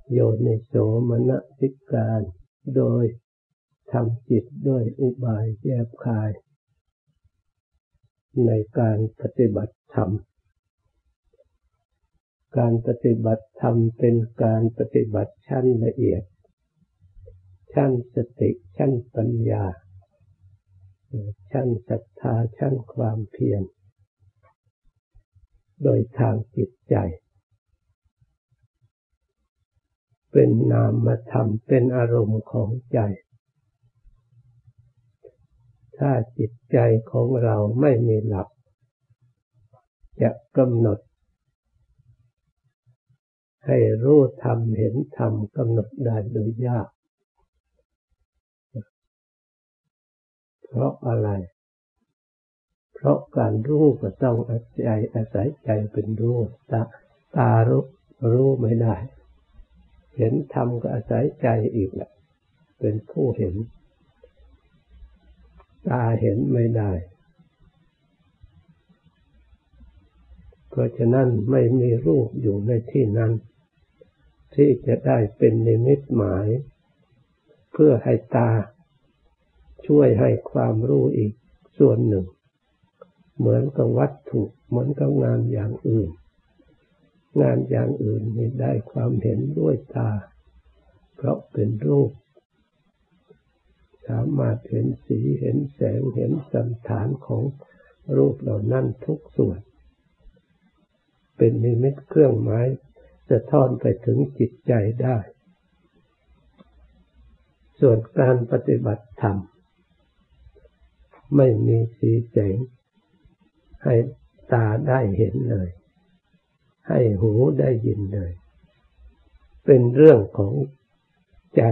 โยนิโสมนสิการโดยทำจิตด้วยอุบายแยบคายในการปฏิบัติธรรมการปฏิบัติธรรมเป็นการปฏิบัติชั้นละเอียดชั้นสติชั้นปัญญาชั้นศรัทธาชั้นความเพียรโดยทางจิตใจเป็นนามธรรมเป็นอารมณ์ของใจถ้าจิตใจของเราไม่มีหลักจะกำหนดให้รู้ธรรมเห็นธรรมกำหนดได้โดยยากเพราะอะไรเพราะการรู้ก็ต้องอาศัยใจเป็นรู้ตารู้ไม่ได้เห็นธรรมก็อาศัยใจอีกแหละเป็นผู้เห็นตาเห็นไม่ได้เพราะฉะนั้นไม่มีรูปอยู่ในที่นั้นที่จะได้เป็นนิมิตหมายเพื่อให้ตาช่วยให้ความรู้อีกส่วนหนึ่งเหมือนกับวัตถุเหมือนกับงานอย่างอื่นงานอย่างอื่นนี่ได้ความเห็นด้วยตาเพราะเป็นรูปสามารถเห็นสีเห็นแสงเห็นสันฐานของรูปเหล่านั้นทุกส่วนเป็นนิมิตเครื่องหมายสะท้อนไปถึงจิตใจได้ส่วนการปฏิบัติธรรมไม่มีสีแสงให้ตาได้เห็นเลยให้หูได้ยินเลยเป็นเรื่องของใจ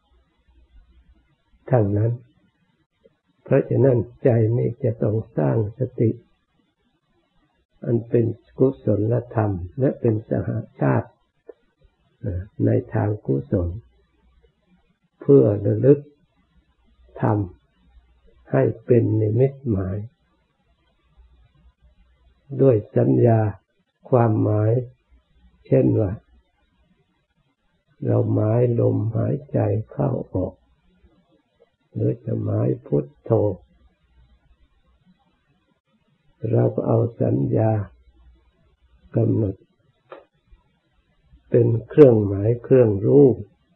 ทั้งนั้นเพราะฉะนั้นใจนี้จะต้องสร้างสติอันเป็นกุศลธรรมและเป็นสหชาติในทางกุศลเพื่อระลึกธรรมให้เป็นนิมิตหมายด้วยสัญญาความหมายเช่นว่าเราหมายลมหายใจเข้าออกหรือจะหมายพุทโธเราก็เอาสัญญากำหนดเป็นเครื่องหมายเครื่องรู้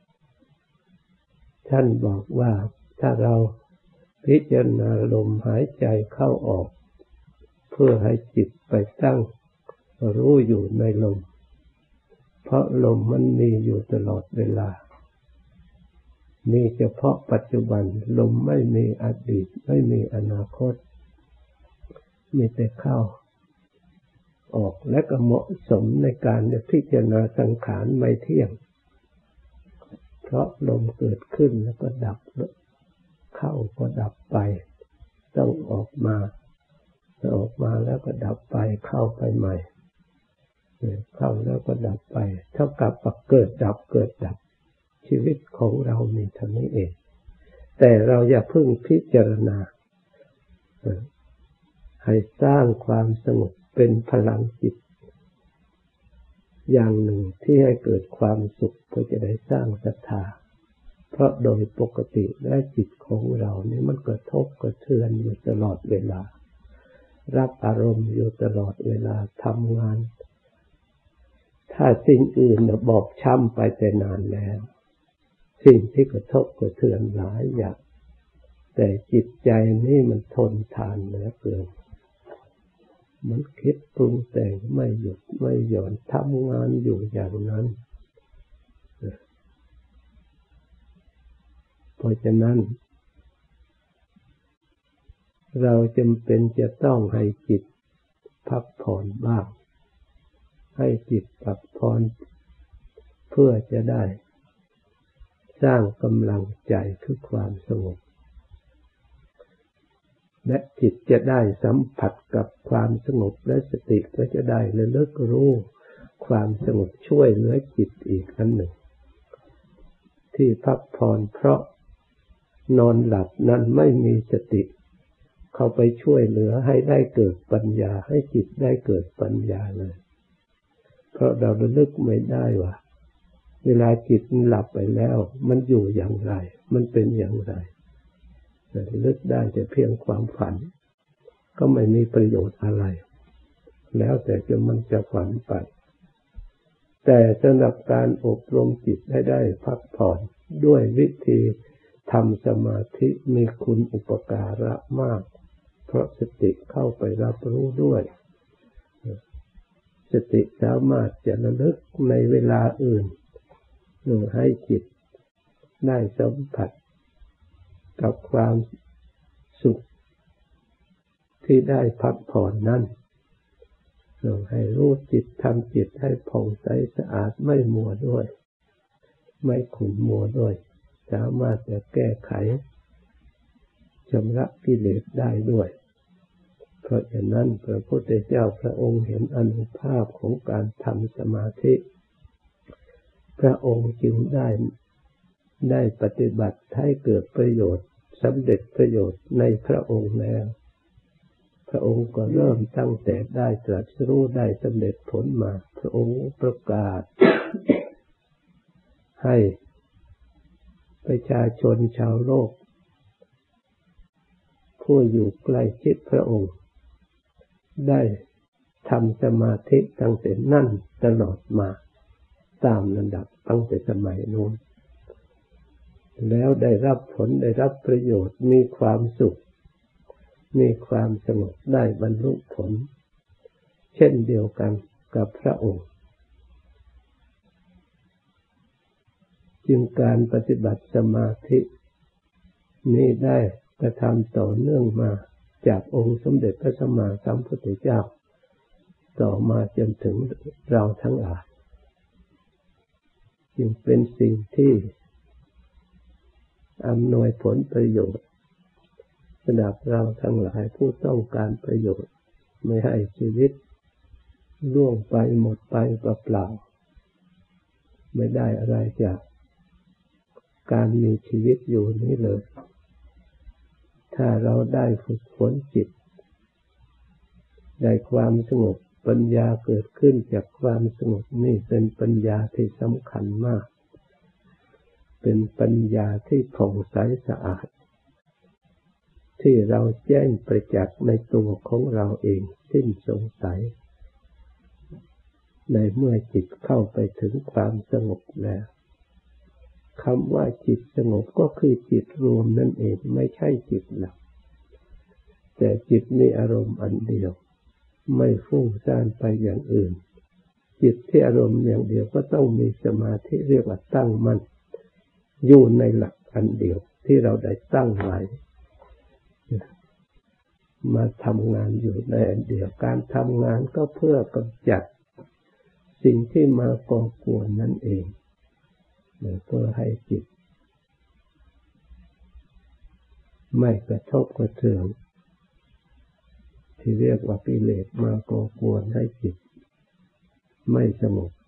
ท่านบอกว่าถ้าเราพิจารณาลมหายใจเข้าออกเพื่อให้จิตไปตั้งรู้อยู่ในลมเพราะลมมันมีอยู่ตลอดเวลามีเฉพาะปัจจุบันลมไม่มีอดีตไม่มีอนาคตมีแต่เข้าออกและก็เหมาะสมในการพิจารณาสังขารไม่เที่ยงเพราะลมเกิดขึ้นแล้วก็ดับเข้าก็ดับไปต้องออกมาแล้วก็ดับไปเข้าไปใหม่เข้าแล้วก็ดับไปเท่ากับเกิดดับเกิดดับชีวิตของเรามีเท่านี้เองแต่เราอย่าเพิ่งพิจารณาให้สร้างความสงบเป็นพลังจิตอย่างหนึ่งที่ให้เกิดความสุขเพื่อจะได้สร้างศรัทธาเพราะโดยปกติและจิตของเรานี่มันกระทบกระเทือนอยู่ตลอดเวลารับอารมณ์อยู่ตลอดเวลาทำงานถ้าสิ่งอื่นบอบช้ำไปแต่นานแล้วสิ่งที่กระทบกระเทือนหลายอย่างแต่จิตใจนี่มันทนทานเหลือเกินมันคิดปรุงแต่งไม่หยุดไม่หย่อนทำงานอยู่อย่างนั้นเพราะฉะนั้นเราจำเป็นจะต้องให้จิตพักผ่อนบ้างให้จิตพักผ่อนเพื่อจะได้สร้างกำลังใจคือความสงบและจิตจะได้สัมผัสกับความสงบและสติก็จะได้ระลึกรู้ความสงบช่วยเหลือจิตอีกอันหนึ่งที่พักผ่อนเพราะนอนหลับนั้นไม่มีสติเข้าไปช่วยเหลือให้ได้เกิดปัญญาให้จิตได้เกิดปัญญาเลยเพราะเราระลึกไม่ได้ว่าเวลาจิตหลับไปแล้วมันอยู่อย่างไรมันเป็นอย่างไรลึกได้แต่เพียงความฝันก็ไม่มีประโยชน์อะไรแล้วแต่มันจะฝันไปแต่สำหรับการอบรมจิตให้ได้พักผ่อนด้วยวิธีทำสมาธิมีคุณอุปการะมากเพราะสติเข้าไปรับรู้ด้วยสติสามารถจะระลึกในเวลาอื่นให้จิตได้สัมผัสกับความสุขที่ได้พักผ่อนนั้นให้รู้จิตทำจิตให้ผ่องใสสะอาดไม่มัวด้วยไม่ขุ่นมัวด้วยสามารถจะแก้ไขชำระกิเลสได้ด้วยเพราะฉะนั้นพระพุทธเจ้าพระองค์เห็นอานุภาพของการทำสมาธิพระองค์จึงได้ปฏิบัติให้เกิดประโยชน์สำเร็จประโยชน์ในพระองค์แล้วพระองค์ก็เริ่มตั้งแต่ได้ตรัสรู้ได้สำเร็จผลมาพระองค์ประกาศให้ประชาชนชาวโลกผู้อยู่ใกล้ชิดพระองค์ได้ทำสมาธิตั้งแต่นั้นตลอดมาตามลำดับตั้งแต่สมัยโน้นแล้วได้รับผลได้รับประโยชน์มีความสุขมีความสงบได้บรรลุผลเช่นเดียวกันกับพระองค์จึงการปฏิบัติสมาธินี้ได้กระทำต่อเนื่องมาจากองค์สมเด็จพระสัมมาสัมพุทธเจ้าต่อมาจนถึงเราทั้งหลายจึงเป็นสิ่งที่อำนวยผลประโยชน์สำหรับเราทั้งหลายผู้ต้องการประโยชน์ไม่ให้ชีวิตล่วงไปหมดไปเปล่าๆไม่ได้อะไรจากการมีชีวิตอยู่นี้เลยถ้าเราได้ฝึกฝนจิตได้ความสงบปัญญาเกิดขึ้นจากความสงบนี่เป็นปัญญาที่สำคัญมากเป็นปัญญาที่ผ่องใสสะอาดที่เราแจ้งประจักษ์ในตัวของเราเองสิ้นสงสัยในเมื่อจิตเข้าไปถึงความสงบแล้วคำว่าจิตสงบก็คือจิตรวมนั่นเองไม่ใช่จิตหลับแต่จิตมีอารมณ์อันเดียวไม่ฟุ้งซ่านไปอย่างอื่นจิตที่อารมณ์อย่างเดียวก็ต้องมีสมาธิเรียกว่าตั้งมั่นอยู่ในหลักอันเดียวที่เราได้ตั้งไว้มาทำงานอยู่ในอันเดียวการทำงานก็เพื่อกำจัดสิ่งที่มาก่อกวนนั่นเองเพื่อให้จิตไม่กระทบกระเทือนที่เรียกว่ากิเลสมาก่อกวนให้จิตไม่สงบ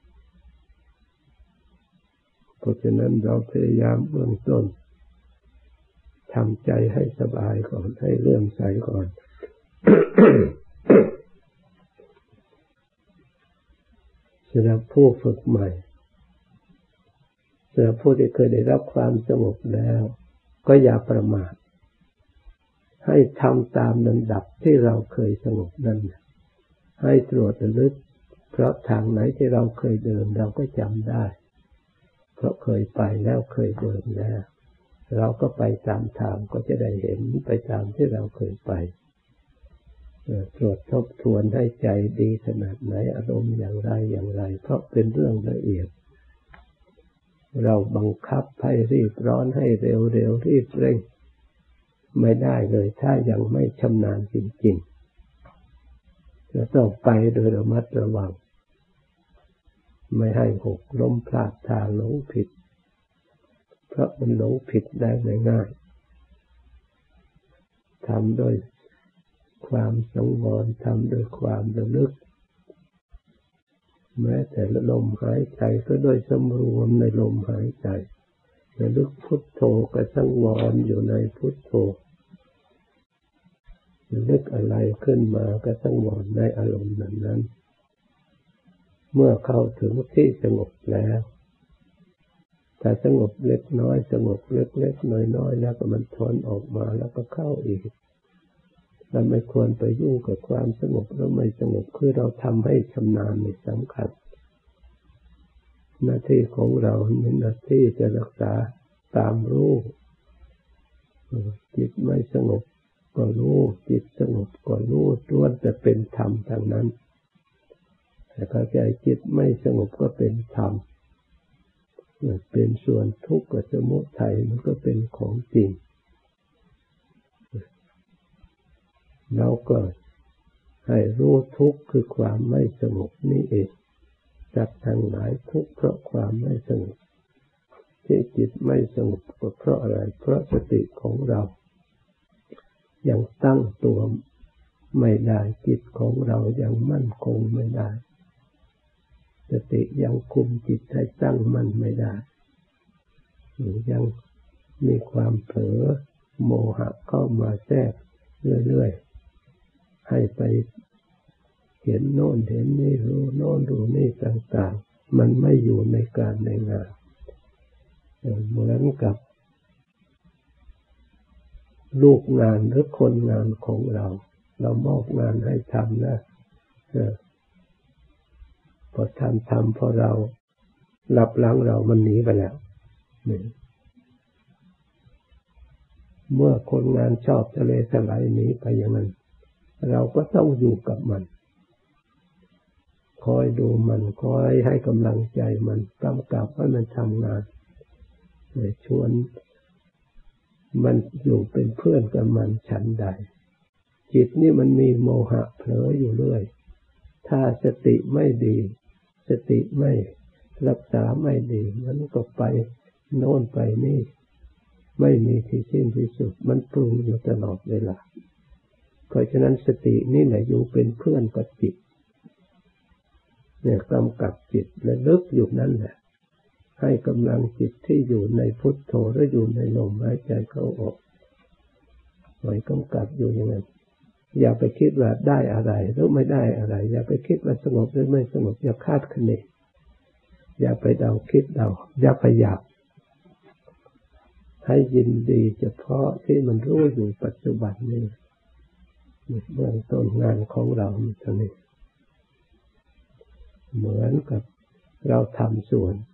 เพราะฉะนั้นเราพยายามเบื้องต้นทำใจให้สบายก่อนให้เลื่อมใสก่อน สำหรับผู้ฝึกใหม่สำหรับผู้ที่เคยได้รับความสงบแล้วก็อย่าประมาทให้ทำตามลำดับที่เราเคยสงบนั้นให้ตรวจระลึกเพราะทางไหนที่เราเคยเดินเราก็จำได้เพราะเคยไปแล้วเคยเดินแล้วเราก็ไปตามทางก็จะได้เห็นไปตามที่เราเคยไปตรวจทบทวนให้ใจดีขนาดไหนอารมณ์อย่างไรเพราะเป็นเรื่องละเอียดเราบังคับให้รีบร้อนให้เร็วรีบเร่งไม่ได้เลยถ้ายังไม่ชำนาญจริงๆจะต้องไปโดยระมัดระวังไม่ให้หกล้มพลาดทางหลงผิดเพราะมันหลงผิดได้ง่ายๆทำโดยความสังวรทำโดยความระลึกแม้แต่ลมหายใจก็ด้วยสำรวมในลมหายใจระลึกพุทโธก็สังวรอยู่ในพุทโธระลึกอะไรขึ้นมาก็สังวรในอารมณ์นั้นเมื่อเข้าถึงที่สงบแล้วถ้าสงบเล็กน้อยสงบเล็กๆน้อยๆแล้วก็มันถอนออกมาแล้วก็เข้าอีกเราไม่ควรไปยุ่งกับความสงบแล้วไม่สงบคือเราทำให้ชำนาญนี่สำคัญหน้าที่ของเราเป็นหน้าที่จะรักษาตามรู้จิตไม่สงบก็รู้จิตสงบก็รู้ล้วนจะเป็นธรรมทางนั้นแต่ถ้าใจจิตไม่สงบก็เป็นธรรมเป็นส่วนทุกข์กับสมุทัยมันก็เป็นของจริงเราก็ให้รู้ทุกข์คือความไม่สงบนี่เองสัตว์ทั้งหลายทุกข์เพราะความไม่สงบที่จิตไม่สงบก็เพราะอะไรเพราะสติของเรายังตั้งตัวไม่ได้จิตของเรายังมั่นคงไม่ได้สติยังคุมจิตให้ตั้งมั่นไม่ได้ยังมีความเผลอโมหะเข้ามาแทรกเรื่อยๆให้ไปเห็นโน่นเห็นนี่รู้โน่นรู้นี่ต่างๆมันไม่อยู่ในการในงานเหมือนกับลูกงานหรือคนงานของเรามอบงานให้ทำนะพอท่านทำพอเรารับหลังเรามันหนีไปแล้วเมื่อคนงานชอบทะเลถลายหนีไปอย่างนั้นเราก็ต้องอยู่กับมันคอยดูมันคอยให้กำลังใจมันกำกับให้มันทำงานชวนมันอยู่เป็นเพื่อนกับมันฉันใดจิตนี่มันมีโมหะเผลออยู่เรื่อยถ้าสติไม่ดีสติไม่รักษาไม่ดีมันก็ไปโน่นไปนี่ไม่มีที่สิ้นที่สุดมันปรุงอยู่ตลอดเวลาเพราะฉะนั้นสตินี่แหละอยู่เป็นเพื่อนกับจิตเนี่ยกำกับจิตและลึกอยู่นั่นแหละให้กำลังจิตที่อยู่ในพุทโธหรืออยู่ในลมหายใจเข้าออกไว้กำกับอยู่อย่างนั้นอย่าไปคิดว่าได้อะไรหรือไม่ได้อะไรอย่าไปคิดว่าสงบหรือไม่สงบอย่าคาดคะเนอย่าไปเดาคิดเดาอย่าพยายามให้ยินดีเฉพาะที่มันรู้อยู่ปัจจุบันนี้เบื้องต้นงานของเราเท่านี้เหมือนกับเราทำสวน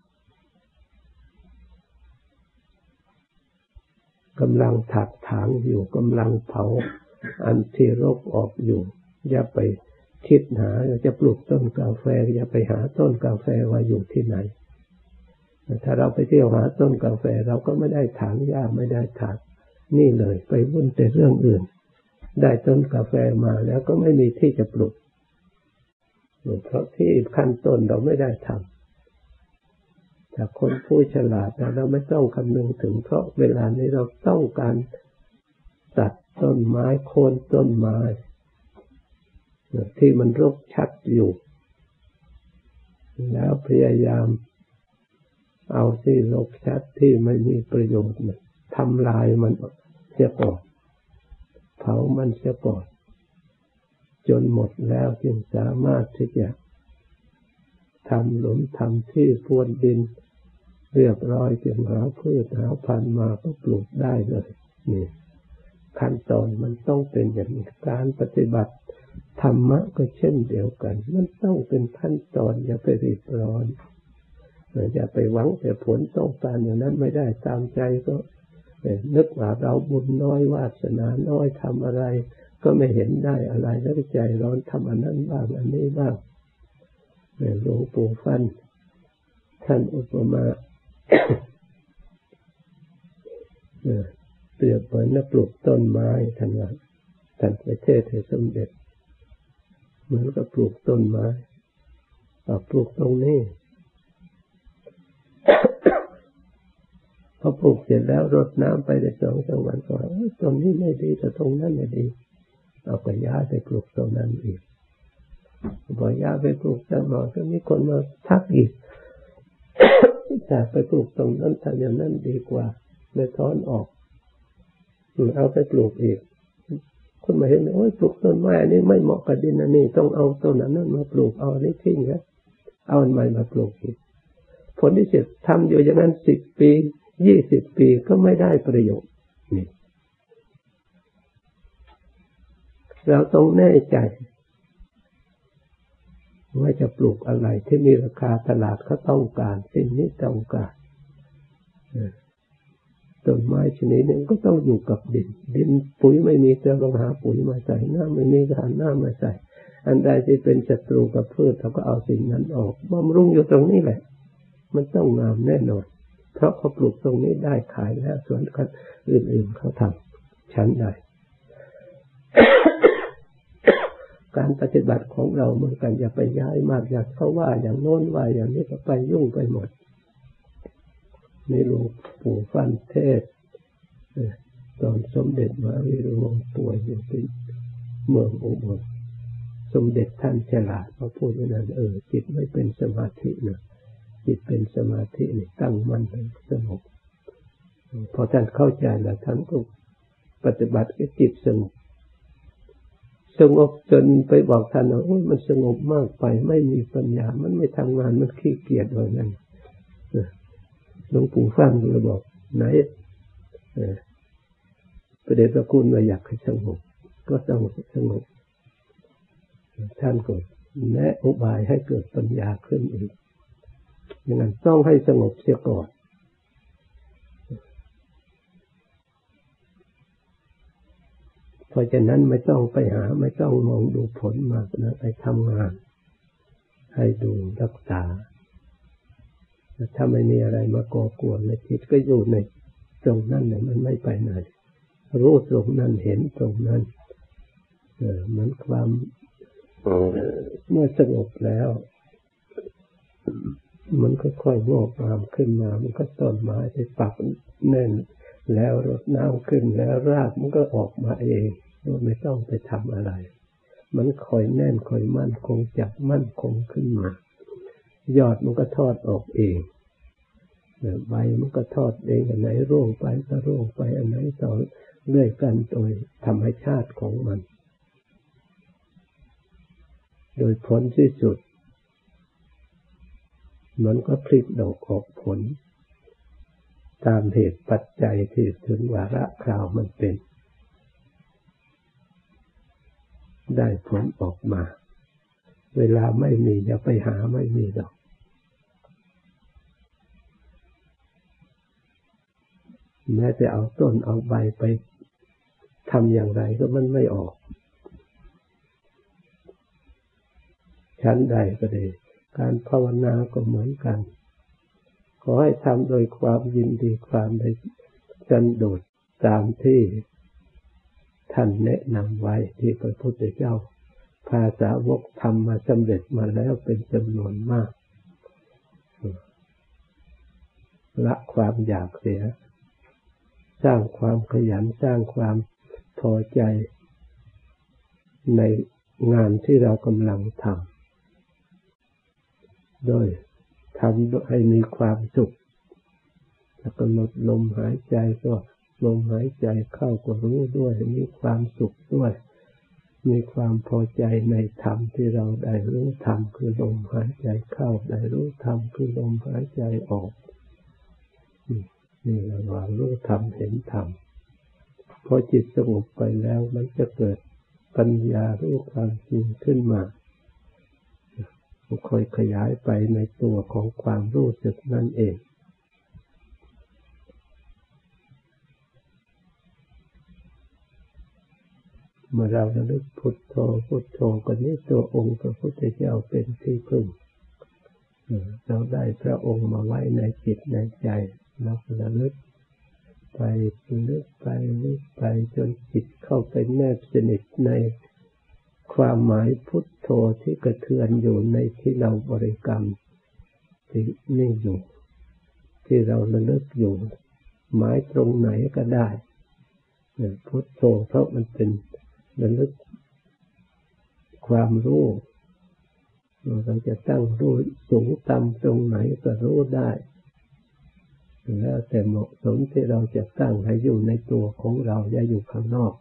กำลังถักถางอยู่กำลังเผาอันที่รกออกอยู่อย่าไปคิดหาจะปลูกต้นกาแฟอย่าไปหาต้นกาแฟว่าอยู่ที่ไหนถ้าเราไปเที่ยวหาต้นกาแฟเราก็ไม่ได้ถางหญ้าไม่ได้ถากนี่เลยไปวุ่นแต่เรื่องอื่นได้ต้นกาแฟมาแล้วก็ไม่มีที่จะปลูกเพราะที่ขั้นต้นเราไม่ได้ทำถ้าคนผู้ฉลาดเราไม่ต้องคำนึงถึงเพราะเวลานี้เราต้องการตัดต้นไม้โค่นต้นไม้ที่มันรกชัดอยู่แล้วพยายามเอาที่รกชัดที่ไม่มีประโยชน์ทำลายมันเสียก่อนเผามันเสียก่อนจนหมดแล้วจึงสามารถที่จะทำหลุมทำที่พรวนดินเรียบร้อยจึงหาพืชหาพันธุ์มาก็ปลูกได้เลยนี่ขั้นตอนมันต้องเป็นอย่างนี้การปฏิบัติธรรมะก็เช่นเดียวกันมันต้องเป็นขั้นตอนอย่าไปรีบร้อนอย่าไปหวังแต่ผลต้องการอย่างนั้นไม่ได้ตามใจก็นึกว่าเราบุญน้อยวาสนาน้อยทำอะไรก็ไม่เห็นได้อะไรแล้วใจร้อนทำอันนั้นบ้างอันนี้บ้างหลวงปู่ฟั่นท่านอุปมาเปรียบเหมือนนักปลูกต้นไม้ท่านว่าท่านไปเทศน์ให้สมเด็จเหมือนกับปลูกต้นไม้ปลูกตรงนี้พอปลูกเสร็จแล้วรดน้ำไปได้2-3 วันก็ตรงนี้ไม่ดีแต่ตรงนั้นไม่ดีเอาไปย้ายไปปลูกตรงนั้นอีกพอย้ายไปปลูกจังหน่อยก็มีคนมาทักอีกแต่ไปปลูกตรงนั้นถ้าอย่างนั้นดีกว่าเลยถอนออกเอาไปปลูกอีกคนมาเห็นโอ้ยปลูกต้นไม้อันนี้ไม่เหมาะกับดินอันนี้ต้องเอาต้นนั้นมาปลูกเอาอันนี้ทิ้งครับเอาอันใหม่มาปลูกอีกพผลที่สุดทำอยู่อย่างนั้น10 ปี20 ปีก็ไม่ได้ประโยชน์นี่เราต้องแน่ใจว่าจะปลูกอะไรที่มีราคาตลาดเขาต้องการสิ่งนี้ต้องการต้นไม้ชนิดนึงก็ต้องอยู่กับดินปุ๋ยไม่มีก็ต้องหาปุ๋ยมาใส่น้ำไม่มีก็หาน้ำมาใส่อันใดที่เป็นศัตรูกับพืชเราก็เอาสิ่งนั้นออกบำรุงอยู่ตรงนี้แหละมันต้องงามแน่นอนเพราะเขาปลูกตรงนี้ได้ขายแล้วส่วนอื่นๆเขาทำชั้นใด การปฏิบัติของเราเหมือนกันอย่าไปย้ายมากอยากเขาว่าอย่างโน้นว่าอย่างนี้ก็ไปยุ่งไปหมดในหลวงปู่ฟั่นเทศตอนสมเด็จมหาวีระวงศ์ป่วยอยู่ที่เมืองอุบลสมเด็จท่านฉลาดมาพูดว่านั้นจิตไม่เป็นสมาธินะจิตเป็นสมาธินี่ตั้งมั่นสงบพอท่านเข้าใจแล้วท่านก็ปฏิบัติให้จิตสงบจนไปบอกท่านว่ามันสงบมากไปไม่มีปัญญามันไม่ทำงานมันขี้เกียจว่างั้นหลวงปู่ฟั่นก็เลยบอกไหนพระเดชพระคุณว่าอยากให้สงบก็ต้องสงบท่านก็แนะอุบายให้เกิดปัญญาขึ้นอีกอย่างนั้นต้องให้สงบเสียก่อนเพราะฉะนั้นไม่ต้องไปหาไม่ต้องมองดูผลมากนะไปทำงานให้ดูรักษาถ้าไม่มีอะไรมาก่อกวนในจิตก็อยู่ในตรงนั้นเนี่ยมันไม่ไปไหนรู้ตรงนั้นเห็นตรงนั้นเหมือนความเมื่อสงบแล้วมันก็ค่อยงอกงามขึ้นมามันก็ต้นไม้ที่ปักแน่นแล้วรดน้ำขึ้นแล้วรากมันก็ออกมาเองโดยไม่ต้องไปทำอะไรมันค่อยแน่นค่อยมั่นคงจับมั่นคงขึ้นมายอดมันก็ทอดออกเองใบมันก็ทอดเองอันไหนร่วงไปก็ร่วงไปอันไหนต่อเรื่อยกันโดยธรรมชาติของมันโดยผลที่สุดมันก็ผลิดอกออกผลตามเหตุปัจจัยที่ถึงวาระคราวมันเป็นได้ผลออกมาเวลาไม่มีอย่าไปหาไม่มีหรอกแม้แต่เอาต้นเอาใบไปทำอย่างไรก็มันไม่ออกชั้นใดก็ดีการภาวนาก็เหมือนกันขอให้ทำโดยความยินดีความในสันโดษตามที่ท่านแนะนำไว้ที่พระพุทธเจ้าพาสาวกทำมาสำเร็จมาแล้วเป็นจำนวนมากละความอยากเสียสร้างความขยันสร้างความพอใจในงานที่เรากำลังทำโดยทำให้มีความสุขแล้วกำหนดลมหายใจก็ลมหายใจเข้าก็รู้ด้วยมีความสุขด้วยมีความพอใจในธรรมที่เราได้รู้ธรรมคือลมหายใจเข้าได้รู้ธรรมคือลมหายใจออกนี่เราว่ารู้ธรรมเห็นธรรมพอจิตสงบไปแล้วมันจะเกิดปัญญารู้ความจริงขึ้นมาค่อยขยายไปในตัวของความรู้สึกนั่นเองเมื่อเราระลึกพุทโธพุทโธก็นี้ตัวองค์พระพุทธเจ้าเป็นที่พึ่งเราได้พระองค์มาไว้ในจิตในใจเราระลึกไปลึกไปจนจิตเข้าไปแนบสนิทในความหมายพุทโธที่กระเทือนอยู่ในที่เราบริกรรมที่นี่อยู่ที่เราระลึกอยู่หมายตรงไหนก็ได้พุทโธเพราะมันเป็นระลึกความรู้เราจะตั้งรู้สูงต่ำตรงไหนก็รู้ได้แล้วแต่เหมาะสมที่เราจะตั้งให้อยู่ในตัวของเราอย่าอยู่ข้างนอก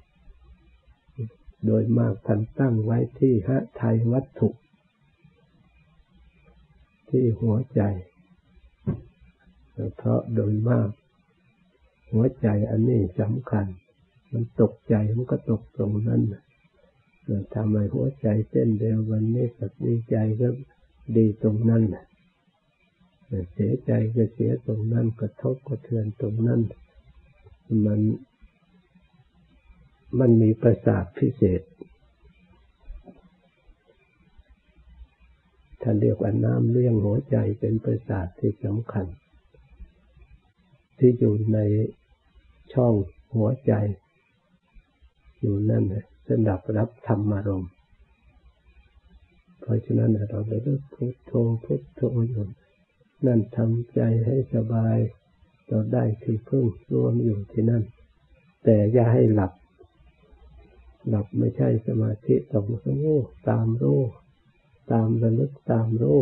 โดยมากท่านตั้งไว้ที่หทัยวัตถุที่หัวใจเพราะโดยมากหัวใจอันนี้สำคัญมันตกใจมันก็ตกตรงนั้นทำให้หัวใจเต้นเร็ววันนี้ก็ดีใจก็ดีตรงนั้นเสียใจก็เสียตรงนั้นกระทบกระเทือนตรงนั้นมันมีประสาทพิเศษท่านเรียกว่าน้ำเลี้ยงหัวใจเป็นประสาทที่สำคัญที่อยู่ในช่องหัวใจอยู่นั่นสำหรับรับธรรมารมณ์เพราะฉะนั้นเราเลยต้องพุทโธพุทโธอยู่นั่นทำใจให้สบายเราได้ที่พึ่งรวมอยู่ที่นั่นแต่อย่าให้หลับไม่ใช่สมาธิต้องรู้ตามรู้ตามระลึกตามรู้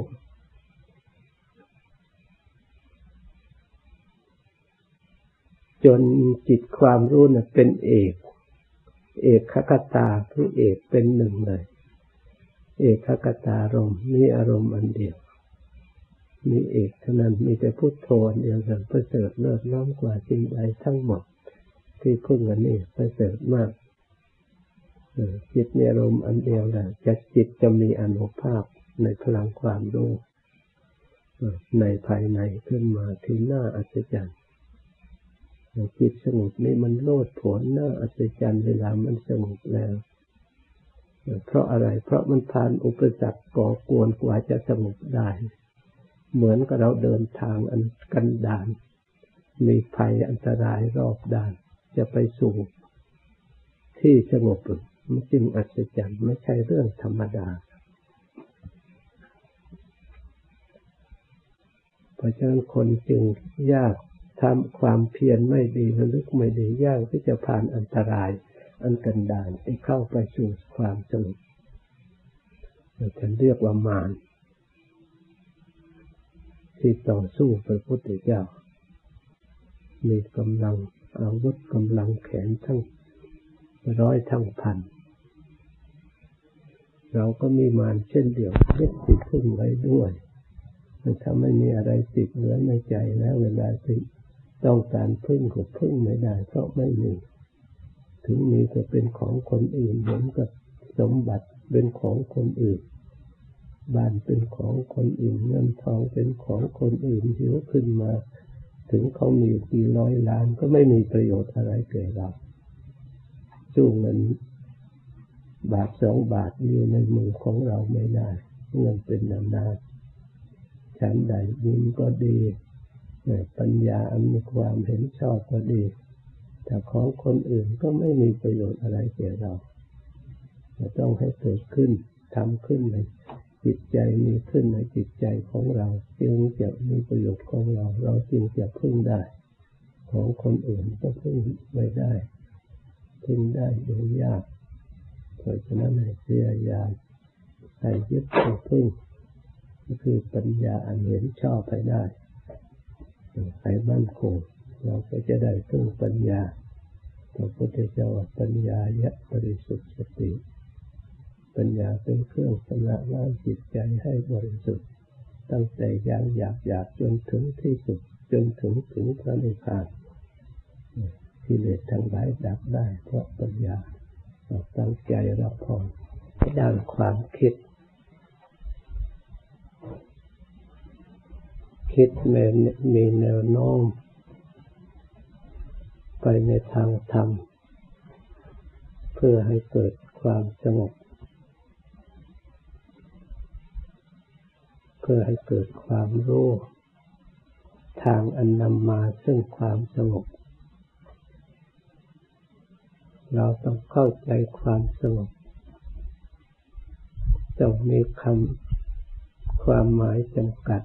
จนจิตความรู้น่ะเป็นเอกคตาคือเอกเป็นหนึ่งเลยเอกคตารมณ์มีอารมณ์อันเดียวมีเอกเท่านั้นมีแต่พุทโธอันเดียวกันประเสริฐเลิศล้ำกว่าสิ่งใดทั้งหมดที่พึ่งอันนี้ประเสริฐมากจิตมีอารมณ์อันเดียวแหละจิตจะมีอานุภาพในพลังความรู้ในภายในขึ้นมาที่น่าอัศจรรย์จิตสงบนี่มันโลดโผนน่าอัศจรรย์เวลามันสงบแล้วเพราะอะไรเพราะมันผ่านอุปสรรคก่อกวนกว่าจะสงบได้เหมือนกับเราเดินทางอันกันดารมีภัยอันตรายรอบด้านจะไปสู่ที่สงบมันจึงอัศจรรย์ไม่ใช่เรื่องธรรมดาเพราะฉะนั้นคนจึงยากทำความเพียรไม่ดีระลึกไม่ดียากที่จะผ่านอันตรายอันกันดารให้เข้าไปสู่ความสงบท่านเรียกว่ามารที่ต่อสู้พระพุทธเจ้ามีกำลังอาวุธกำลังแขนทั้งร้อยทั้งพันเราก็มีมารเช่นเดียวยึดติดพึ่งไว้ด้วยถ้าไม่มีอะไรติดเหลือในใจแล้วเวลาที่ต้องการพึ่งก็พึ่งไม่ได้เพราะไม่มีถึงมีก็เป็นของคนอื่นเหมือนกับสมบัติเป็นของคนอื่นบ้านเป็นของคนอื่นเงินทองเป็นของคนอื่นที่เขาขึ้นมาถึงเขามีกี่ร้อยล้านก็ไม่มีประโยชน์อะไรแก่เราสู้เงินบาท2 บาทอยู่ในมือของเราไม่ได้เงินเป็นนานๆฉันใดบุญก็ดีปัญญาอันมีความเห็นชอบก็ดีแต่ของคนอื่นก็ไม่มีประโยชน์อะไรแก่เราต้องให้เกิดขึ้นทำขึ้นในจิตใจมีขึ้นในจิตใจของเราจึงจะมีประโยชน์ของเราเราจึงจะพึ่งได้ของคนอื่นก็พึ่งไม่ได้พึ่งได้โดยยากเพราะฉะนั้นให้พยายามให้ยึดพึ่งก็คือปัญญาอันเห็นชอบให้ได้ให้มั่นคงเราก็จะได้พึ่งปัญญาพระพุทธเจ้าปัญญายะบริสุทธิ์สติปัญญาเป็นเครื่องชำระล้างจิตใจให้บริสุทธิ์ตั้งแต่อย่างหยาบจนถึงที่สุดจนถึงพระนิพพานกิเลสทั้งหลายดับได้เพราะปัญญาตั้งใจรับพรด้านความคิดมีแนวโน้มไปในทางธรรมเพื่อให้เกิดความสงบเพื่อให้เกิดความรู้ทางอันนำมาซึ่งความสงบเราต้องเข้าใจความสงบต้องมีความหมายจำกัด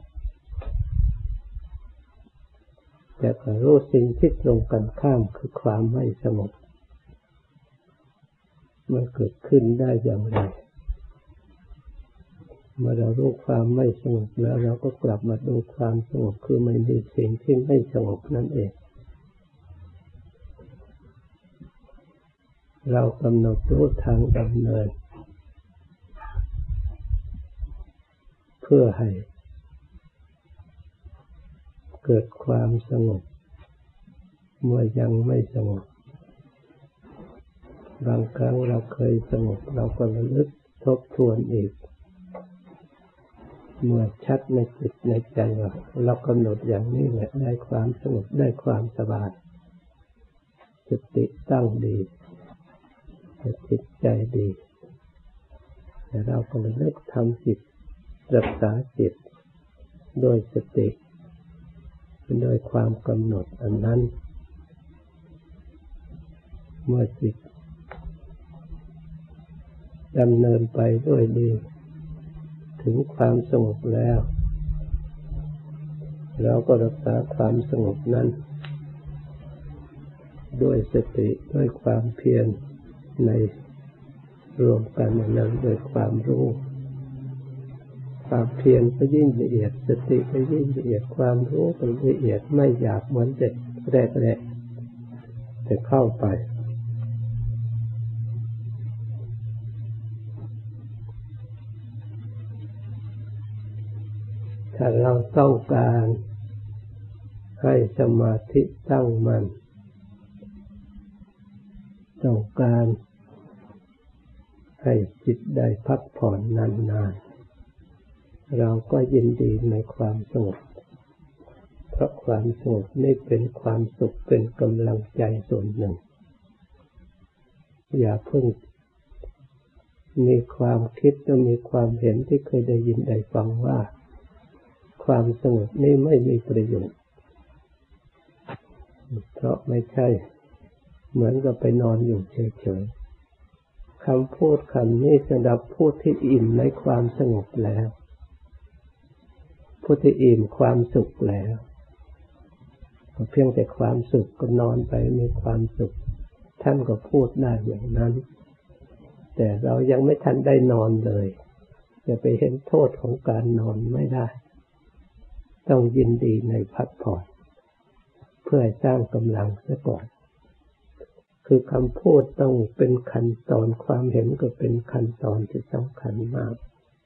แต่ก็รู้สิ่งที่ตรงกันข้ามคือความไม่สงบมันเกิดขึ้นได้อย่างไรเมื่อเรารู้ความไม่สงบแล้วเราก็กลับมาดูความสงบคือไม่มีสิ่งที่ไม่สงบนั่นเองเรากำหนดรู้ทางดำเนินเพื่อให้เกิดความสงบเมื่อยังไม่สงบบางครั้งเราเคยสงบเราก็ระลึกทบทวนอีกเมื่อชัดในจิตในใจว่าเรากำหนดอย่างนี้แหละได้ความสงบได้ความสบายสติตั้งดีจิตใจดีแต่เราก็ระลึกทำจิตรักษาจิตโดยสติโดยความกำหนดอันนั้นเมื่อจิตดำเนินไปด้วยดีถึงความสงบแล้วเราก็รักษาความสงบนั้นด้วยสติด้วยความเพียรในรวมกันนั้นด้วยความรู้ความเพียรก็ยิ่งละเอียดสติก็ยิ่งละเอียดความรู้ก็ละเอียดไม่อยากเหมือนแต่แรกๆแต่เข้าไปถ้าเราต้องการให้สมาธิตั้งมั่นต้องการให้จิตได้พักผ่อนนานๆเราก็ยินดีในความสงบเพราะความสงบนี่เป็นความสุขเป็นกำลังใจส่วนหนึ่งอย่าเพิ่งมีความคิดและมีความเห็นที่เคยได้ยินได้ฟังว่าความสงบนี้ไม่มีประโยชน์เพราะไม่ใช่เหมือนกับไปนอนอยู่เฉยๆคำพูดคำนี้สำหรับผู้ที่อิ่มในความสงบแล้วผู้ที่อิ่มความสุขแล้วเพียงแต่ความสุขก็นอนไปมีความสุขท่านก็พูดได้อย่างนั้นแต่เรายังไม่ทันได้นอนเลยจะไปเห็นโทษของการนอนไม่ได้ต้องยินดีในพักผ่อนเพื่อสร้างกำลังซะก่อนคือคำพูดต้องเป็นขั้นตอนความเห็นก็เป็นขั้นตอนที่สำคัญมาก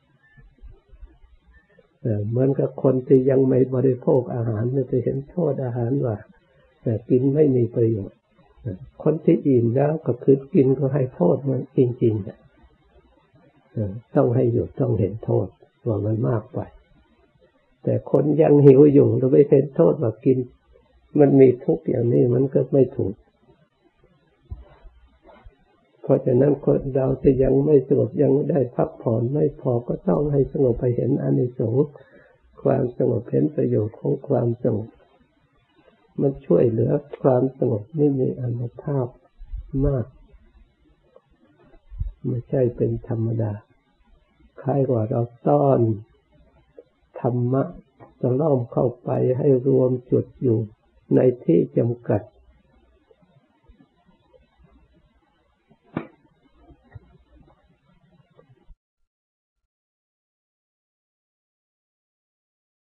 เหมือนกับคนที่ยังไม่บริโภคอาหารจะเห็นโทษอาหารว่ากินไม่มีประโยชน์คนที่อิ่มแล้วก็คือกินก็ให้โทษมันจริงๆต้องให้หยุดต้องเห็นโทษว่ามันมากไปแต่คนยังหิวอยู่เราไม่เห็นโทษว่ากินมันมีทุกข์อย่างนี้มันก็ไม่ถูกเพราะฉะนั้นคนเราที่ยังไม่สงบยังไม่ได้พักผ่อนไม่พอก็ต้องให้สงบไปเห็นอานิสงส์ความสงบเห็นประโยชน์ของความสงบมันช่วยเหลือความสงบนี่มีอานุภาพมากไม่ใช่เป็นธรรมดาคล้ายกว่าเราต้อนธรรมะจะล้อมเข้าไปให้รวมจุดอยู่ในที่จำกัด